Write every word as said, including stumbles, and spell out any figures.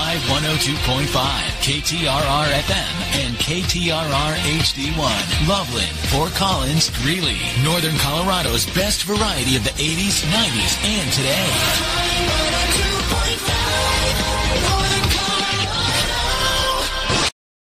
I one oh two point five, K T R R F M, and K T R R H D one. Loveland, Fort Collins, Greeley. Northern Colorado's best variety of the eighties, nineties, and today.